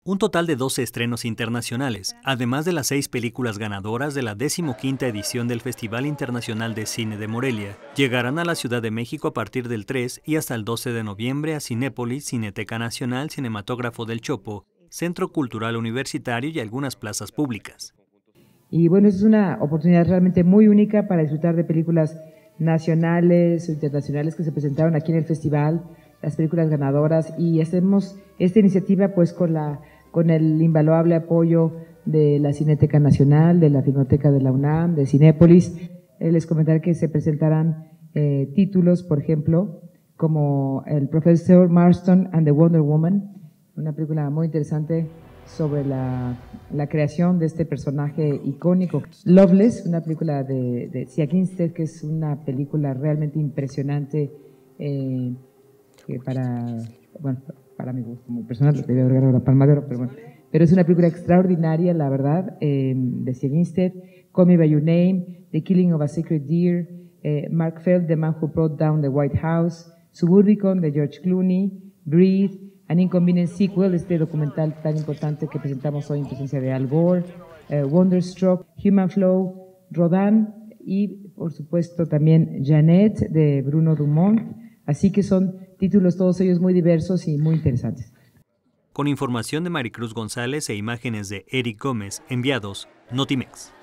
Un total de 12 estrenos internacionales, además de las 6 películas ganadoras de la 15ª edición del Festival Internacional de Cine de Morelia, llegarán a la Ciudad de México a partir del 3 y hasta el 12 de noviembre a Cinépolis, Cineteca Nacional, Cinematógrafo del Chopo, Centro Cultural Universitario y algunas plazas públicas. Y bueno, es una oportunidad realmente muy única para disfrutar de películas nacionales o internacionales que se presentaron aquí en el festival, las películas ganadoras, y hacemos esta iniciativa pues con el invaluable apoyo de la Cineteca Nacional, de la Filmoteca de la UNAM, de Cinépolis. Les comentaré que se presentarán títulos, por ejemplo, como El Profesor Marston and the Wonder Woman, una película muy interesante sobre la creación de este personaje icónico. Loveless, una película de Sia Ginstead, que es una película realmente impresionante, que para mi gusto muy personal, le debe haber ganado la Palma de Oro, pero es una película extraordinaria, la verdad, de Sia Ginstead. Call Me By Your Name, The Killing of a Sacred Deer, Mark Feld, The Man Who Brought Down the White House, Suburbicon, de George Clooney, Breathe, An Inconvenient Sequel, este documental tan importante que presentamos hoy en presencia de Al Gore, Wonderstruck, Human Flow, Rodin y, por supuesto, también Jeannette, de Bruno Dumont. Así que son títulos todos ellos muy diversos y muy interesantes. Con información de Maricruz González e imágenes de Eric Gómez, enviados Notimex.